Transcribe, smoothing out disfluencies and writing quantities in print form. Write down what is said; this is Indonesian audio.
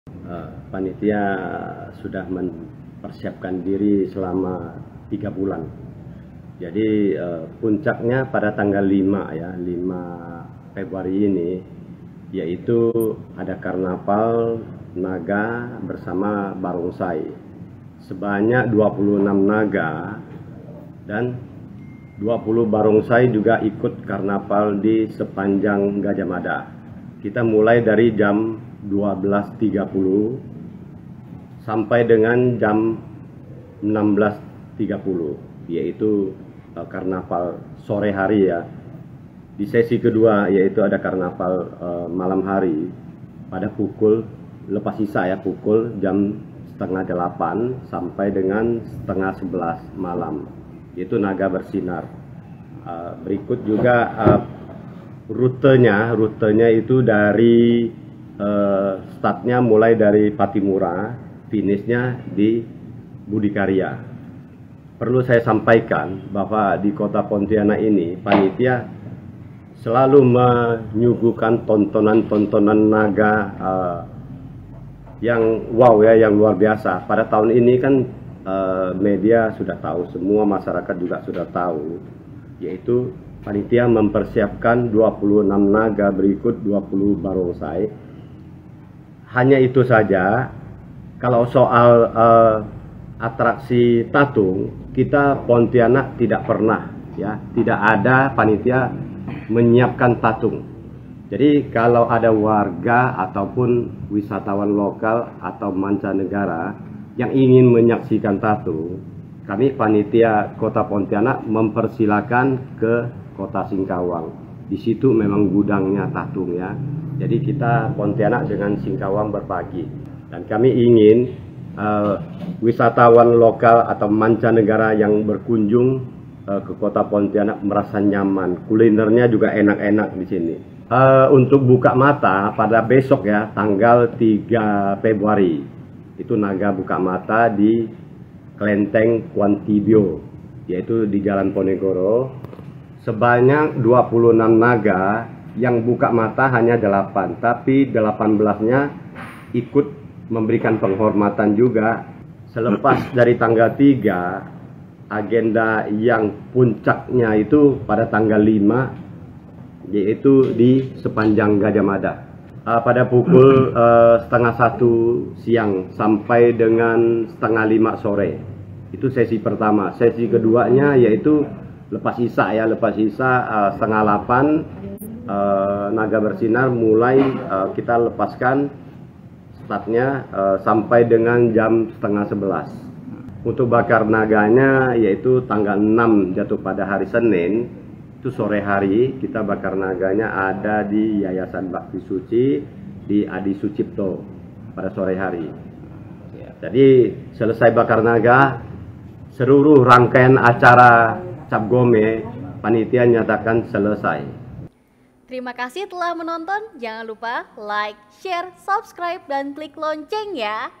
Panitia sudah mempersiapkan diri selama 3 bulan. Jadi puncaknya pada tanggal 5 ya, 5 Februari ini, yaitu ada karnaval naga bersama barongsai. Sebanyak 26 naga dan 20 barongsai juga ikut karnaval di sepanjang Gajah Mada. Kita mulai dari jam 12.30 sampai dengan jam 16.30, yaitu karnaval sore hari ya. Di sesi kedua yaitu ada karnaval malam hari pada pukul lepas sisa ya, pukul jam setengah 8 sampai dengan setengah 11 malam, yaitu naga bersinar. Berikut juga rutenya itu dari startnya mulai dari Patimura, finishnya di Budi Karya. Perlu saya sampaikan bahwa di Kota Pontianak ini panitia selalu menyuguhkan tontonan-tontonan naga yang wow ya, yang luar biasa. Pada tahun ini kan media sudah tahu, semua masyarakat juga sudah tahu, yaitu panitia mempersiapkan 26 naga berikut 20 barongsai. Hanya itu saja. Kalau soal atraksi tatung, kita Pontianak tidak pernah ya, tidak ada panitia menyiapkan tatung. Jadi kalau ada warga ataupun wisatawan lokal atau mancanegara yang ingin menyaksikan tatung, kami panitia Kota Pontianak mempersilakan ke Kota Singkawang. Di situ memang gudangnya tatung ya. Jadi kita Pontianak dengan Singkawang berbagi, dan kami ingin wisatawan lokal atau mancanegara yang berkunjung ke Kota Pontianak merasa nyaman. Kulinernya juga enak-enak di sini. Untuk buka mata pada besok ya, tanggal 3 Februari, itu naga buka mata di Kelenteng Kuantibio, yaitu di Jalan Ponegoro. Sebanyak 26 naga. Yang buka mata hanya 8, tapi 18-nya ikut memberikan penghormatan juga. Selepas dari tanggal 3, agenda yang puncaknya itu pada tanggal 5, yaitu di sepanjang Gajah Mada. Pada pukul setengah 1 siang sampai dengan setengah 5 sore. Itu sesi pertama. Sesi keduanya yaitu lepas sisa ya, lepas sisa setengah 8. Naga bersinar mulai kita lepaskan startnya sampai dengan jam setengah 11. Untuk bakar naganya yaitu tanggal 6 jatuh pada hari Senin, itu sore hari kita bakar naganya ada di Yayasan Bakti Suci di Adi Sucipto pada sore hari. Jadi selesai bakar naga, seluruh rangkaian acara Cap Gome panitia nyatakan selesai. Terima kasih telah menonton. Jangan lupa like, share, subscribe, dan klik lonceng ya.